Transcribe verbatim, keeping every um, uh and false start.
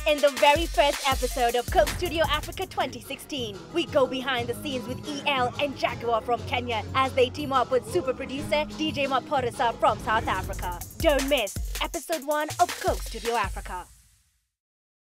In the very first episode of Coke Studio Africa twenty sixteen, we go behind the scenes with E L and Jaguar from Kenya as they team up with super producer D J Maporisa from South Africa. Don't miss episode one of Coke Studio Africa.